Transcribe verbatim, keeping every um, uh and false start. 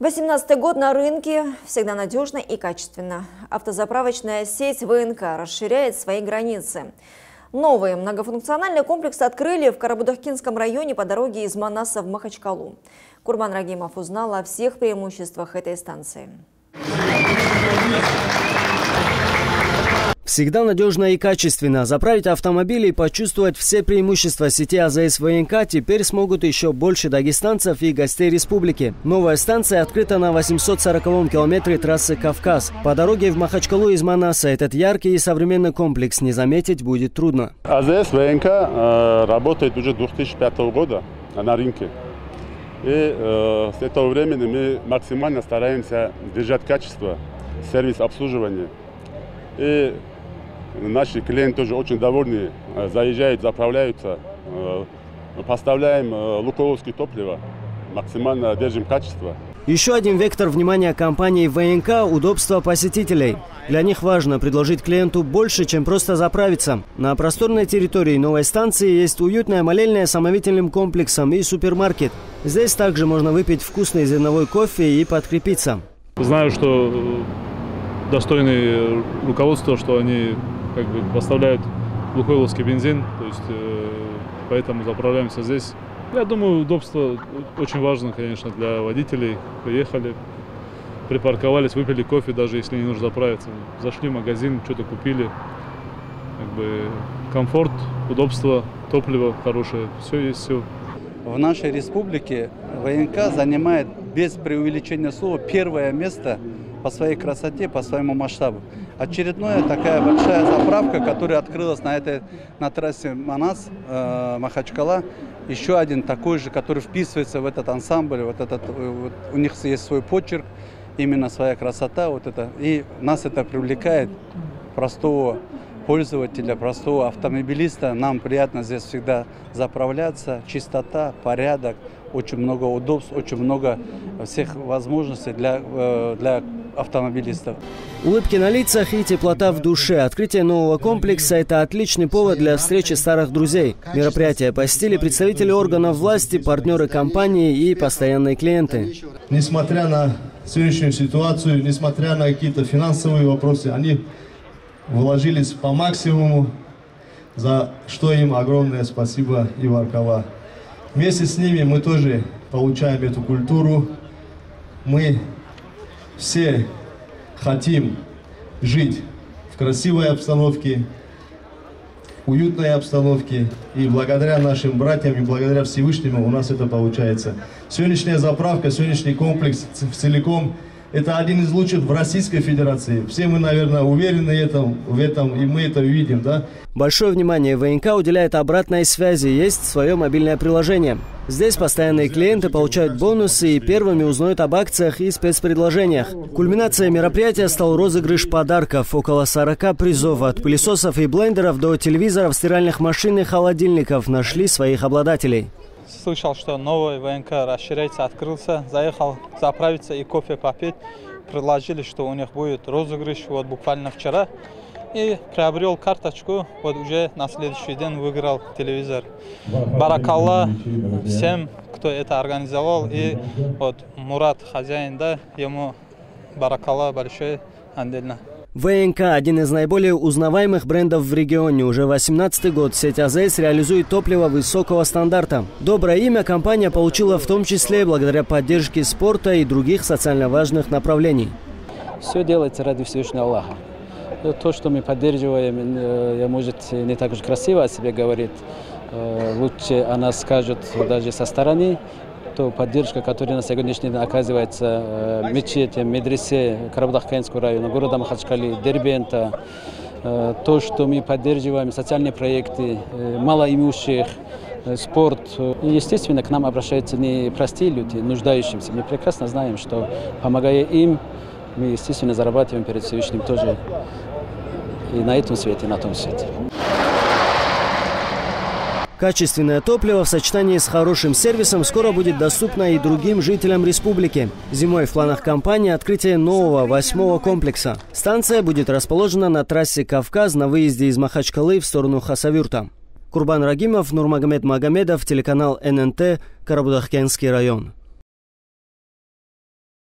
восемнадцатый год на рынке всегда надежно и качественно. Автозаправочная сеть ВНК расширяет свои границы. Новый многофункциональный комплекс открыли в Карабудакинском районе по дороге из Манаса в Махачкалу. Курбан Рагимов узнал о всех преимуществах этой станции. Всегда надежно и качественно. Заправить автомобили и почувствовать все преимущества сети АЗС ВНК теперь смогут еще больше дагестанцев и гостей республики. Новая станция открыта на восьмисот сороковом километре трассы Кавказ. По дороге в Махачкалу из Манаса этот яркий и современный комплекс не заметить будет трудно. АЗС ВНК э, работает уже с две тысячи пятого года на рынке. И э, с этого времени мы максимально стараемся держать качество, сервис обслуживания. И наши клиенты тоже очень довольны, заезжают, заправляются, поставляем лукойловское топливо, максимально держим качество. Еще один вектор внимания компании ВНК – удобство посетителей. Для них важно предложить клиенту больше, чем просто заправиться. На просторной территории новой станции есть уютная молельня с омовительным комплексом и супермаркет. Здесь также можно выпить вкусный зерновой кофе и подкрепиться. Знаю, что достойное руководство, что они как бы поставляют лукойловский бензин, то есть э, поэтому заправляемся здесь. Я думаю, удобство очень важно, конечно, для водителей. Приехали, припарковались, выпили кофе, даже если не нужно заправиться. Зашли в магазин, что-то купили. Как бы комфорт, удобство, топливо хорошее, все есть, все. В нашей республике ВНК занимает, без преувеличения слова, первое место по своей красоте, по своему масштабу. Очередная такая большая заправка, которая открылась на, этой, на трассе Манас, э, Махачкала. Еще один такой же, который вписывается в этот ансамбль. Вот этот, вот, у них есть свой почерк, именно своя красота. Вот это, и нас это привлекает, простого пользователя, простого автомобилиста. Нам приятно здесь всегда заправляться. Чистота, порядок, очень много удобств, очень много всех возможностей для, для автомобилистов. Улыбки на лицах и теплота в душе. Открытие нового комплекса – это отличный повод для встречи старых друзей. Мероприятие посетили представители органов власти, партнеры компании и постоянные клиенты. Несмотря на сегодняшнюю ситуацию, несмотря на какие-то финансовые вопросы, они вложились по максимуму, за что им огромное спасибо и Варкова. Вместе с ними мы тоже получаем эту культуру. Мы все хотим жить в красивой обстановке, уютной обстановке. И благодаря нашим братьям и благодаря Всевышнему у нас это получается. Сегодняшняя заправка, сегодняшний комплекс целиком – это один из лучших в Российской Федерации. Все мы, наверное, уверены в этом, в этом, и мы это видим, да? Большое внимание ВНК уделяет обратной связи. Есть свое мобильное приложение. Здесь постоянные клиенты получают бонусы и первыми узнают об акциях и спецпредложениях. Кульминацией мероприятия стал розыгрыш подарков. Около сорока призов от пылесосов и блендеров до телевизоров, стиральных машин и холодильников нашли своих обладателей. Слышал, что новый ВНК расширяется, открылся, заехал заправиться и кофе попить. Предложили, что у них будет розыгрыш, вот буквально вчера. И приобрел карточку, вот уже на следующий день выиграл телевизор. Баракалла всем, кто это организовал, и вот Мурат, хозяин, да, ему баракалла большое отдельно. ВНК – один из наиболее узнаваемых брендов в регионе. Уже восемнадцатый год сеть АЗС реализует топливо высокого стандарта. Доброе имя компания получила в том числе благодаря поддержке спорта и других социально важных направлений. Все делается ради Всевышнего Аллаха. То, что мы поддерживаем, может, не так уж красиво о себе говорит. Лучше она скажет даже со стороны. То поддержка, которая на сегодняшний день оказывается мечетям, медресе Карабудакинского района, города Махачкалы, Дербента, то, что мы поддерживаем социальные проекты малоимущих, спорт. И, естественно, к нам обращаются не простые люди, нуждающиеся. Мы прекрасно знаем, что, помогая им, мы, естественно, зарабатываем перед Всевышним тоже и на этом свете, и на том свете. Качественное топливо в сочетании с хорошим сервисом скоро будет доступно и другим жителям республики. Зимой в планах компании открытие нового восьмого комплекса. Станция будет расположена на трассе Кавказ на выезде из Махачкалы в сторону Хасавюрта. Курбан Рагимов, Нурмагомед Магомедов, телеканал эн эн тэ, Карабудакинский район.